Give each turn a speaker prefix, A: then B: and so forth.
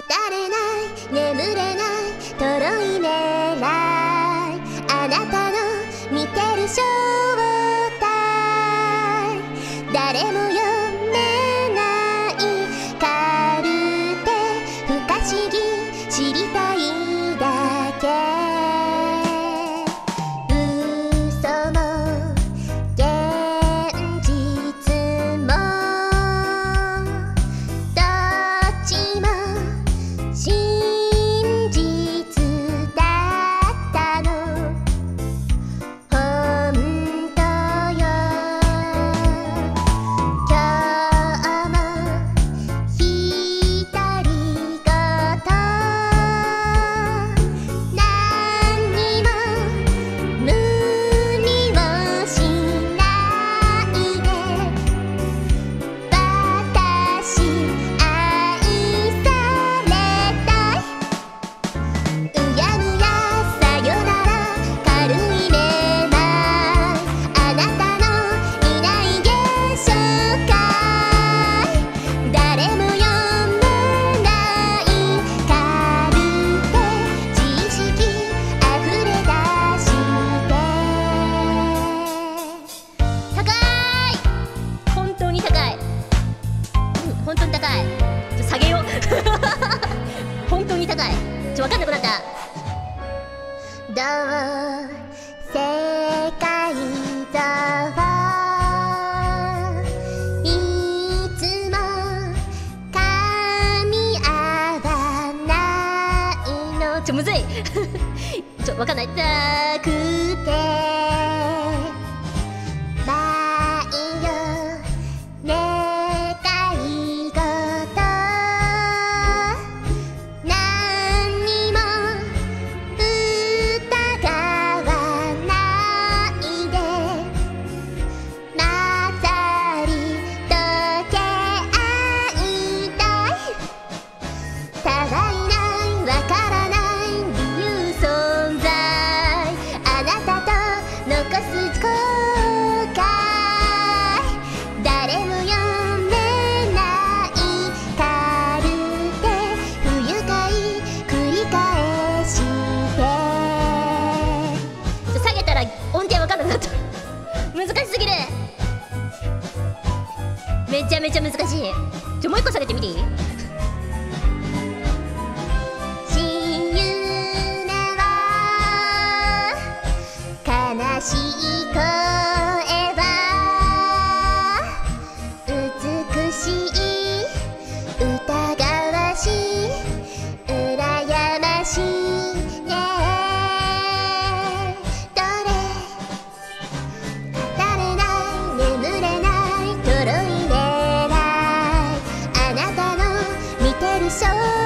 A: れない眠れないとろい未来、あなたの見てる正体、誰も読めないカルテ、不可思議知りたいだけ、嘘も現実もどっちも真実だったの、本当よ。今日も独り言、何にも無理をしないで、私愛されたい、うやむやさよなら軽いめまい、あなたのいない現象かい、誰も読めないカルテ、知識あふれ出して高い、本当に高い、本当に高い、下げよう本当に高い、分かんなくなった。どう世界像いつも噛み合わないの、むずい分かんない。たくてバイオ願い事、何にも疑わないで、混ざり溶け合いたい、互いないわからない理由存在、あなたと残す後悔、誰も読めないカルテ、不愉快繰り返して、下げたら音程わかんなくなった難しすぎる、めちゃめちゃ難しい。もう一個下げてみていい？新夢は悲しい声は美しい疑わしい羨ましいね、どれ語れない眠れないとろい未来、あなたの見てる正